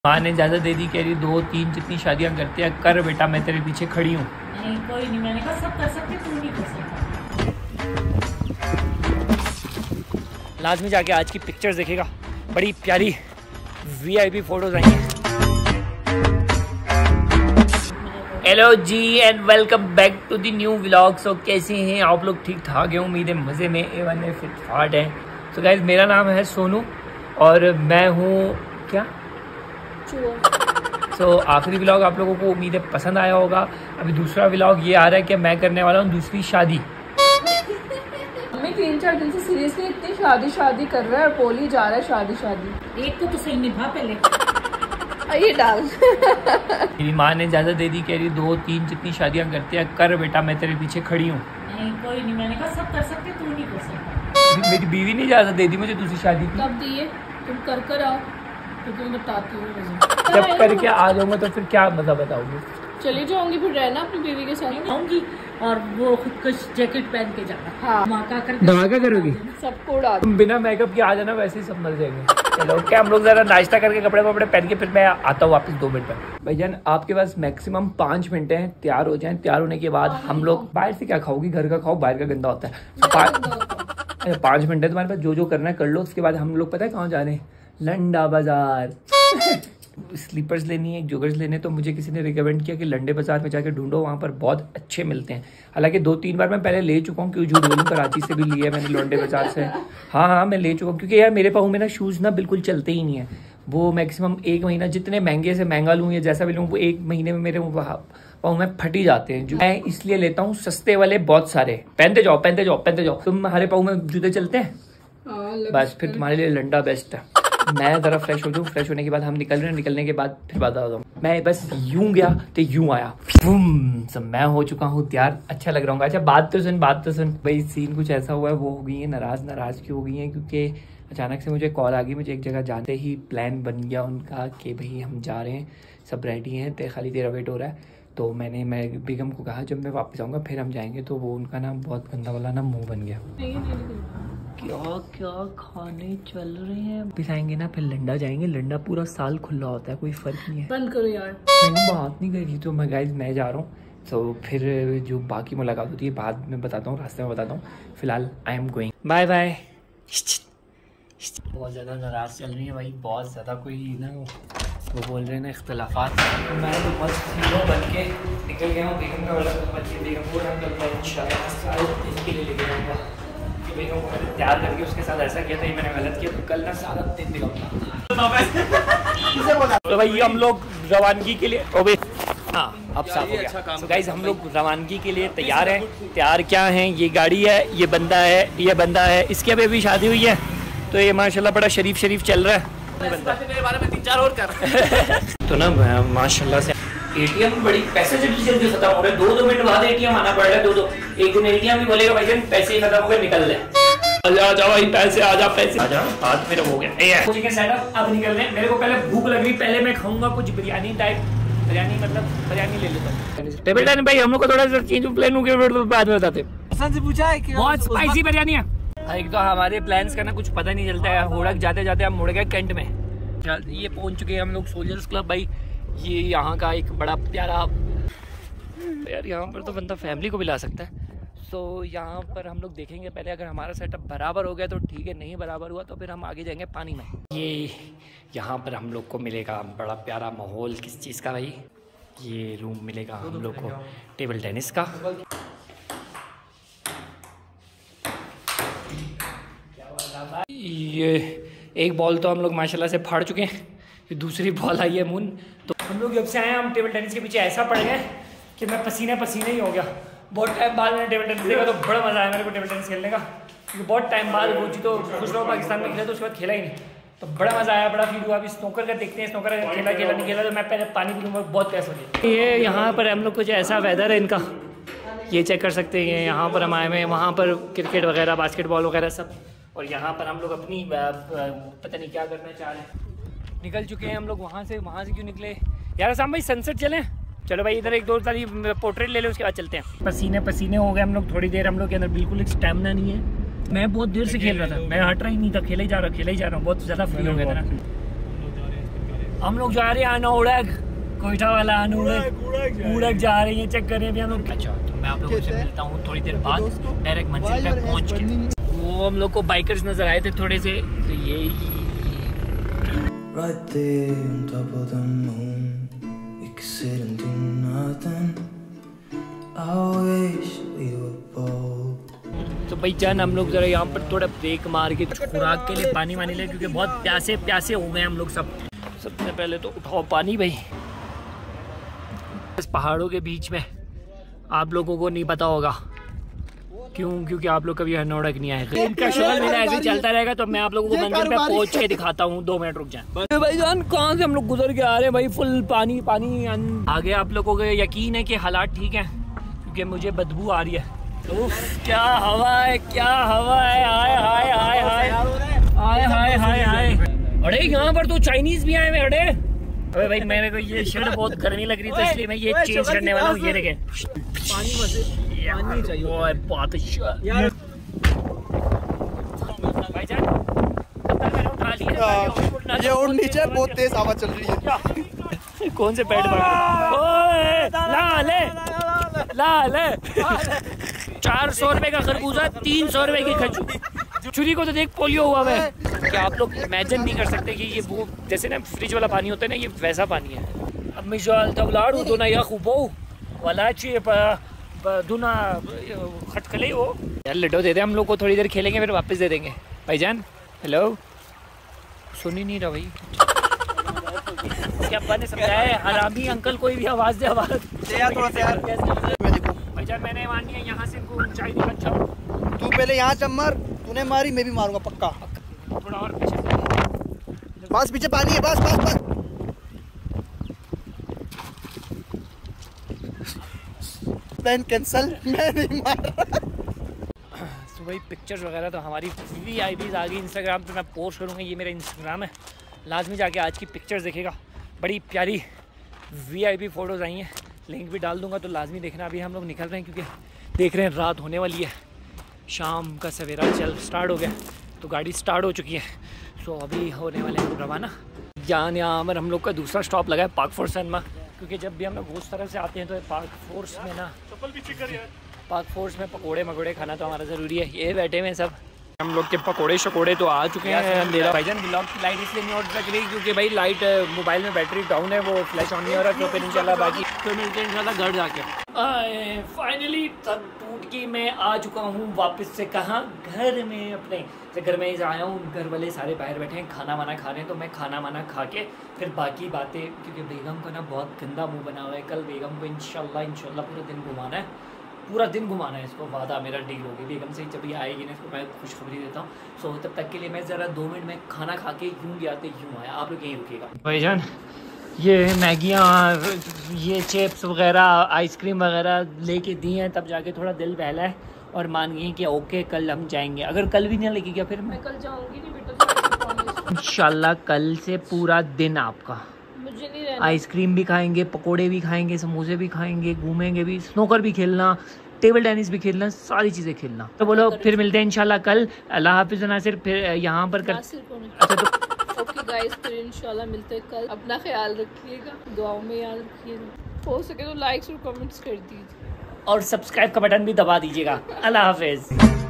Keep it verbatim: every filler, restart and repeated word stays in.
माँ ने इजाज़त दे दी, कह रही दो तीन जितनी शादियाँ करते हैं कर बेटा, मैं तेरे पीछे खड़ी हूँ। नहीं कोई नहीं, मैंने कहा सब कर सकते, तू नहीं कर सकता। लाजमी जाके आज की पिक्चर्स देखेगा, बड़ी प्यारी वीआईपी फोटोज आई हैं। हेलो जी and welcome back to the new vlog. So कैसे हैं आप लोग? ठीक ठाक है, उम्मीद है मज़े में, ए वन में फिट फाट है। सो गाइज मेरा नाम है सोनू और मैं हूँ क्या सो so, आखिरी व्लॉग आप लोगों को उम्मीद है पसंद आया होगा। अभी दूसरा व्लॉग ये आ रहा है कि मैं करने वाला हूँ दूसरी शादी। मैं तीन चार दिन से सीरियसली इतनी शादी शादी कर रहा है और बोली जा रहा है शादी शादी। एक को तो सही निभा पहले ये डाल। मेरी माँ ने इजाज़त दे दी, कह रही दो तीन जितनी शादियाँ करते हैं कर बेटा, मैं तेरे पीछे खड़ी हूँ। नहीं कोई नहीं, मैंने कहा सब कर सकते, तू नहीं कर सकता। मेरी बीवी ने इजाज़त दे दी मुझे दूसरी शादी की। कब दिए? तुम कर कर आओ तो तुम बताती हूँ मुझे। जब करके आ जाऊंगा तो फिर क्या मजा बताऊंगी। चली जाऊंगी फिर रहना अपनी बीवी के साथ आऊंगी और वो खुद को जैकेट पहन के जाना। हाँ धमाका कर धमाका करोगी? सबको उड़ा तुम बिना मेकअप के आ जाना, वैसे ही सब मर जाएंगे। चलो क्या, हम लोग जरा नाश्ता करके कपड़े वपड़े पहन के फिर मैं आता हूँ वापस दो मिनट में। भाईजान आपके पास मैक्सिमम पाँच मिनट हैं, तैयार हो जाएं। तैयार होने के बाद हम लोग बाहर से क्या खाओगी, घर का खाओ, बाहर का गंदा होता है। पाँच मिनट है तुम्हारे पास, जो जो करना है कर लो। उसके बाद हम लोग पता है कहाँ जा रहे हैं? लंडा बाजार। स्लीपर्स लेनी है, एक जोगर्स लेने, तो मुझे किसी ने रिकमेंड किया कि लंडे बाजार में जाके ढूंढो, वहाँ पर बहुत अच्छे मिलते हैं। हालांकि दो तीन बार मैं पहले ले चुका हूँ, क्यों झूठ बोलूँ, कराची से भी लिए मैंने लंडे बाजार से। हाँ हाँ मैं ले चुका हूँ, क्योंकि यार मेरे पाँव में ना शूज़ ना बिल्कुल चलते ही नहीं है। वो मैक्सिमम एक महीना, जितने महंगे से महंगा लूँ या जैसा भी लूँ, वो एक महीने में मेरे पाँव में फट ही जाते हैं। मैं इसलिए लेता हूँ सस्ते वाले, बहुत सारे। पहनते जाओ पहनते जाओ पहनते जाओ। तुम्हारे पाँव में जूते चलते हैं? बस फिर तुम्हारे लिए लंडा बेस्ट है। मैं ज़रा फ्रेश हो जाऊँ, फ्रेश होने के बाद हम निकल रहे हैं। निकलने के बाद फिर बात आता हूँ। मैं बस यूं गया तो यूं आया, सब मैं हो चुका हूँ तैयार। अच्छा लग रहा हूँ। अच्छा बात तो सुन, बात तो सुन भाई, सीन कुछ ऐसा हुआ है, वो हो गई है नाराज़। नाराज़ क्यों हो गई है? क्योंकि अचानक से मुझे कॉल आ गई। मुझे एक जगह जाते ही प्लान बन गया उनका कि भाई हम जा रहे हैं, सब रेडी हैं, ते खाली तेरा वेट हो रहा है। तो मैंने मैं बेगम को कहा जब मैं वापस आऊँगा फिर हम जाएंगे। तो वो उनका ना बहुत गंदा वाला ना मुँह बन गया। क्या क्या खाने चल रहे हैं? फिर आएंगे ना, फिर लंडा जाएंगे। लंडा पूरा साल खुला होता है, कोई फर्क नहीं है। बंद करो यार, मैंने बात नहीं करी। तो मैं गाइस मैं जा रहा हूँ। तो फिर जो बाकी मुलाकात होती है बाद में बताता हूँ, रास्ते में बताता हूँ। फिलहाल I am going, bye bye. बहुत ज़्यादा नाराज़ चल रही है भाई, बहुत ज़्यादा। कोई ना वो बोल रहे हैं ना इख्तलाफात। तो मैं तो मस्त हीरो बन के निकल गया हूँ। बेगम का वाला बच्चे बेगम को इंशाल्लाह इसके लिए लेके जाऊँगा। बेगम को मैंने तैयार करके उसके साथ ऐसा किया था, ये मैंने गलत किया, तो कल ना सारा दिन दिखाऊंगा। तो भाई हम लोग रवानगी के लिए, ओ भाई हाँ अब साफ हो गया। तो गाइस हम लोग रवानगी के लिए तैयार हैं। तैयार क्या हैं? ये गाड़ी है, ये बंदा है, ये बंदा है, इसके अभी अभी शादी हुई है। तो ये माशाल्लाह बड़ा शरीफ शरीफ चल रहा है। मेरे बारे में तीन चार और कर तो ना माशाल्लाह से एटीएम बड़ी पैसे जल्दी जल्दी खत्म हो रहे हैं। दो दो मिनट बाद एटीएम आना पड़ रहा है। दो दो एक दिन एटीएम भी बोलेगा भाई जान पैसे खत्म हो गए, निकल ले। आ जाओ भाई, पैसे आ जाओ, पैसे आ जाओ। हाथ मेरा हो गया मुझे सेटअप। अब निकल रहे हैं। मेरे को पहले भूख लग रही, पहले मैं खाऊंगा कुछ बिरयानी टाइप। बिरयानी मतलब बिरयानी ले लेता हूँ। टेबल टेन भाई हम लोग को थोड़ा सा चेंज प्लान हो गया, बाद में बताते। पूछा है कि बहुत स्पाइसी बिरयानी है। एक तो हमारे प्लान्स का ना कुछ पता नहीं चलता है। होड़क जाते जाते हम मुड़ गए कैंट में। ये पहुंच चुके हैं हम लोग सोल्जर्स क्लब। भाई ये यहाँ का एक बड़ा प्यारा यार, यहाँ पर तो बंदा फैमिली को भी ला सकता है। सो यहाँ पर हम लोग देखेंगे पहले, अगर हमारा सेटअप बराबर हो गया तो ठीक है, नहीं बराबर हुआ तो फिर हम आगे जाएंगे पानी में। ये यहाँ पर हम लोग को मिलेगा बड़ा प्यारा माहौल। किस चीज़ का भाई? ये रूम मिलेगा हम लोग को टेबल टेनिस का। ये एक बॉल तो हम लोग माशाल्लाह से फाड़ चुके हैं, ये दूसरी बॉल आई है मून। तो हम लोग जब से आए हम टेबल टेनिस के पीछे ऐसा पड़ गए कि मैं पसीने पसीने ही हो गया। बहुत टाइम बाद मैंने टेबल टेनिस देखा तो बड़ा मज़ा आया मेरे को टेबल टेनिस खेलने का, क्योंकि बहुत टाइम बाद वो जी तो खुश रहो पाकिस्तान में खेला तो उसके बाद खेला ही नहीं। तो बड़ा मज़ा आया, बड़ा फील हुआ। अभी स्नोकर का देखते हैं, स्नोकर का खेला खेला नहीं खेला। तो मैं पहले पानी पी लूँगा, बहुत प्यास होगी। ये यहाँ पर हम लोग कुछ ऐसा वेदर है इनका, ये चेक कर सकते हैं। यहाँ पर हम आए हुए हैं, वहाँ पर क्रिकेट वगैरह, बास्केटबॉल वगैरह सब। और यहाँ पर हम लोग अपनी पता नहीं क्या करना चाह रहे हैं। निकल चुके हैं हम लोग वहाँ से। वहाँ से क्यों निकले यार? साहब भाई सनसेट चलें। चलो भाई इधर एक दो ताली पोर्ट्रेट ले लो, उसके बाद चलते हैं। पसीने पसीने हो गए हम लोग। थोड़ी देर हम लोग के अंदर बिल्कुल एक स्टेमिना नहीं है। मैं बहुत देर से खेल रहा था, मैं हट रहा ही नहीं था, खेला ही जा रहा खेला ही जा रहा हूँ। बहुत ज़्यादा फ्री हो गया था। हम लोग जा रहे हैं अनोड़क, कोयटा वाला अनोड़क उड़क जा रहे हैं, चेक कर रहे हैं अभी हम लोग। अच्छा तो मैं आप लोगों से मिलता हूँ थोड़ी देर बाद डायरेक्ट मंजिल तक पहुँच के। वो हम लोग को बाइकर्स नजर आए थे थोड़े से, तो ये Right there on top of the moon, you could sit and do nothing. I wish we were bold. तो भाई जान हम लोग जरा यहाँ पर थोड़ा ब्रेक मार के खुराक के लिए पानी वानी ले, क्योंकि बहुत प्यासे प्यासे हो गए हम लोग सब। सबसे पहले तो उठाओ पानी भाई। इस पहाड़ों के बीच में आप लोगों को नहीं पता होगा क्यों, क्योंकि आप लोग कभी हनौड़क नहीं आए। इनका शोर मेरा ऐसे चलता रहेगा, तो मैं आप लोगों को मंदिर पे पहुंच के दिखाता हूँ। दो मिनट रुक जाए भाई जान। कहाँ से हम लोग गुजर के आ रहे हैं भाई, फुल पानी पानी। आगे आप लोगों को यकीन है कि हालात ठीक है, क्योंकि मुझे बदबू आ रही है। उफ, क्या हवा है, क्या हवा है। हाय हाय हाय हाय हाय हाय हाय हाय। अरे यहाँ पर तो चाइनीज भी आए हुए। अरे अबे भाई मेरे को ये शर्ट बहुत गर्मी लग रही थी, इसलिए मैं ये चेंज करने वाला हूँ। ये देखे पानी पानी चाहिए। वो है बहुत अच्छा। ये और नीचे बहुत तेज हवा चल रही है। कौन से पेड़ पर ला ले ला ले। चार सौ रुपए का खरबूजा, तीन सौ रुपए की खजूर। छुरी को तो देख पोलियो हुआ है। क्या आप लोग इमेजिन नहीं कर सकते कि ये वो जैसे ना फ्रिज वाला पानी होता है ना, ये वैसा पानी है। अब मिशाल तबलाड़ू तो ना या खूबो वाला ची दुना खटखले हो यार। लड्डू दे दे हम लोग को, थोड़ी देर खेलेंगे फिर वापस दे देंगे। भाईजान हेलो, सुन ही नहीं रहा भाई। क्या अब्बा ने समझाया है, हरामी अंकल कोई भी आवाज दे आवाज भाईजान। मैंने मानी है यहाँ से इनको ऊंचाई दिखा। अच्छा तू पहले यहाँ जब मार, तूने मारी मैं भी मारूंगा पक्का। थोड़ा और पीछे, बस पीछे पानी है, बस बस बस। प्लान कैंसल, मैं नहीं मार रहा। तो भाई पिक्चर्स वगैरह तो हमारी वी आई पीज़ आ गई इंस्टाग्राम पे, मैं पोस्ट करूँगा। ये मेरा इंस्टाग्राम है, लाजमी जाके आज की पिक्चर्स देखेगा। बड़ी प्यारी वी आई पी फ़ोटोज़ आई हैं, लिंक भी डाल दूँगा, तो लाजमी देखना। अभी हम लोग निकल रहे हैं क्योंकि देख रहे हैं रात होने वाली है, शाम का सवेरा चल स्टार्ट हो गया, तो गाड़ी स्टार्ट हो चुकी है। सो अभी होने वाले हैं रवाना। यहाँ यहाँ पर हम लोग का दूसरा स्टॉप लगा है पार्क फोर्स सिनेमा, क्योंकि जब भी हम लोग उस तरफ से आते हैं तो पार्क फोर्स में ना पार्क फोर्स में पकोड़े मकोड़े खाना तो हमारा ज़रूरी है। ये बैठे हुए हैं सब, हम लोग के पकोड़े शकोड़े तो आ चुके हैं। अंधेरा भाईजान ब्लॉग की लाइट इसलिए नहीं ऑन लग रही क्योंकि भाई लाइट मोबाइल में बैटरी डाउन है, वो फ्लैश ऑन नहीं हो रहा। तो फिर इंशाल्लाह बाकी तो मिलते हैं इंशाल्लाह घर जाके। फाइनली थक टूट के मैं आ चुका हूँ वापस से। कहाँ? घर में अपने तो घर में ही आया हूँ। घर वाले सारे बाहर बैठे हैं खाना वाना खा रहे हैं, तो मैं खाना वाना खा के फिर बाकी बातें, क्योंकि बेगम का ना बहुत गंदा मुँह बना हुआ है। कल बेगम को इंशाल्लाह इंशाल्लाह पूरे दिन घुमाना है, पूरा दिन घुमाना है इसको। वादा मेरा डील होगी बेगम से, जब ये आएगी ना इसको मैं खुशखबरी देता हूँ। सो तब तक के लिए मैं ज़रा दो मिनट में खाना खा के यूँ गया तो यूँ आया। आप लोग यहीं रुकेगा। भाईजान ये मैगियाँ, ये चिप्स वगैरह, आइसक्रीम वगैरह लेके दी हैं, तब जाके थोड़ा दिल बहला है और मान गई कि ओके कल हम जाएंगे। अगर कल भी नहीं लेके गया फिर मैं कल जाऊँगी नहीं बेटा, इंशाल्लाह कल से पूरा दिन आपका। मुझे नहीं रहना। आइसक्रीम भी खाएंगे, पकोड़े भी खाएंगे, समोसे भी खाएंगे, घूमेंगे भी, स्नोकर भी खेलना, टेबल टेनिस भी खेलना, सारी चीज़ें खेलना। तो बोलो फिर मिलते हैं इंशाल्लाह कल। अल्लाह हाफिज़। नासिर फिर यहाँ पर कर अच्छा तो ओके गाइस, फिर इंशाल्लाह मिलते हैं कल। अपना ख्याल रखिएगा, दुआओं में याद रखिएगा। हो सके तो लाइक्स और कमेंट्स कर दीजिए और सब्सक्राइब का बटन भी दबा दीजिएगा। अल्लाह हाफिज़।